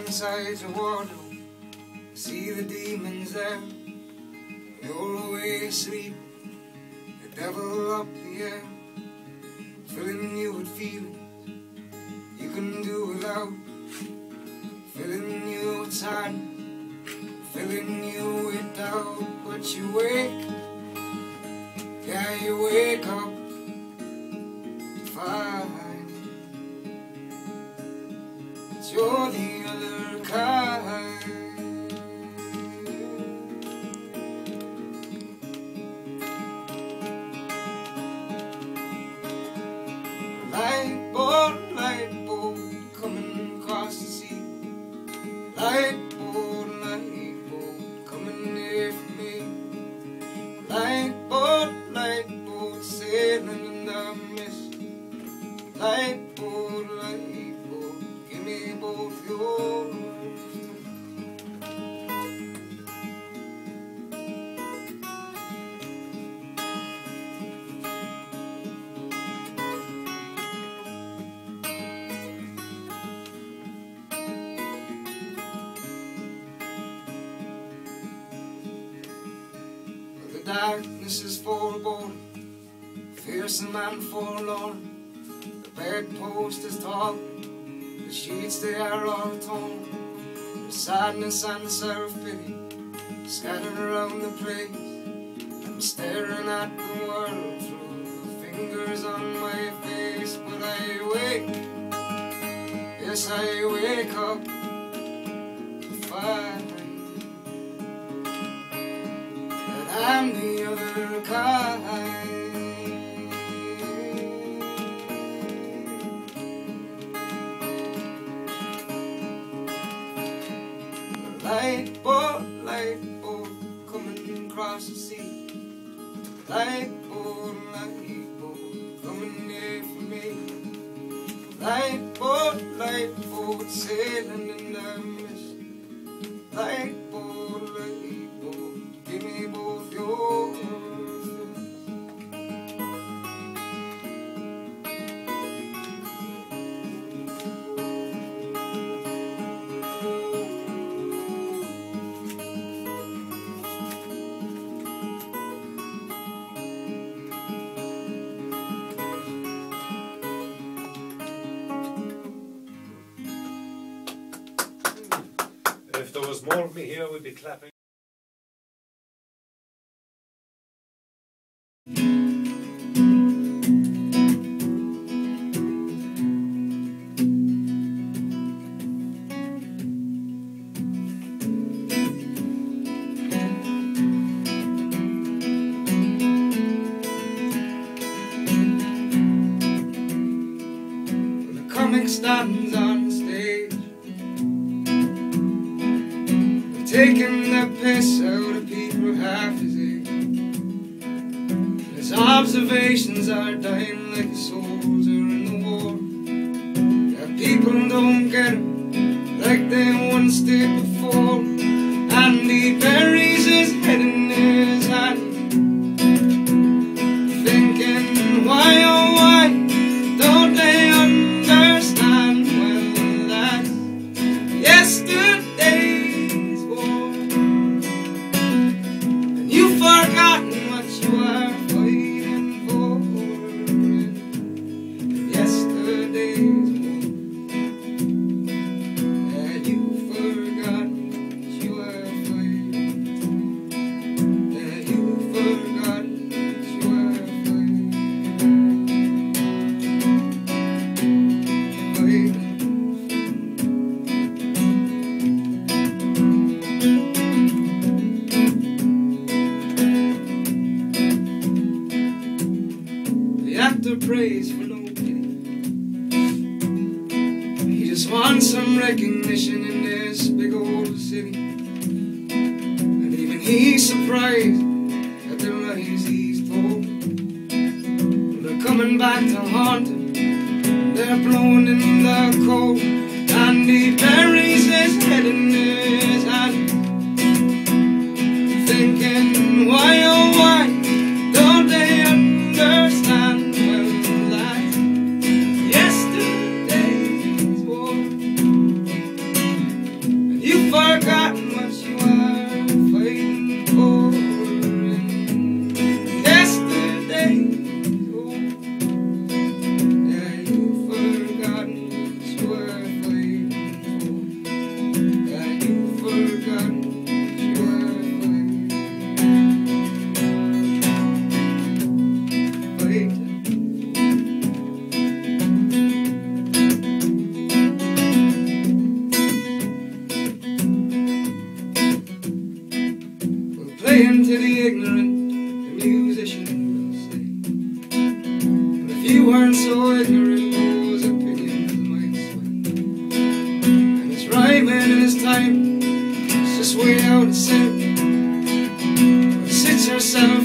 inside your wardrobe, see the demons there. You're away asleep, the devil up the air, filling you with feelings you can do without, filling you with sadness, filling you with doubt. But you wake, yeah, you wake up to find that you're the other kind. Light boat, coming across the sea. Light boat, coming near for me. Light boat, sailing in the mist. Light boat, give me both yours. The darkness is foreboding, fearsome and forlorn. The bedpost is talking, the sheets they are all torn. There's sadness and self-pity scattered around the place. I'm staring at the world through the fingers on my face. But I wake, yes I wake up to find I'm the other kind. Light boat, coming across the sea. Light boat, coming near for me. Light boat, sailing in the mist. Light boat, give me both yours. If there was more of me here, we'd be clapping. The comic stands on stage, taking the piss out of people half his age. His observations are dying like the soldier in the war. Yeah, people don't get him like they once did before. And he buries his head in his hand, thinking why oh why don't they understand? Well, that's yesterday's war, and you've forgotten what you are fighting for. Yesterday's war, and you've forgotten what you are fighting for. And you've forgotten what you are fighting for. The actor prays for no pity. He just wants some recognition in this big old city. And even he's surprised at the lies he's told. They're coming back to haunt him, they're blowing in the cold. And he buries his head in his hand, thinking why oh why don't they understand? Well, that's yesterday's war, forgotten what you are fighting for yesterday. Oh, yeah, you've forgotten what you were fighting for. Yeah, you've forgotten what you were fighting. Playing to the ignorant, the musician will say. But if you weren't so ignorant, those opinions might sway. And it's rhyming in his time, it's just way out of sync. But 6 or 7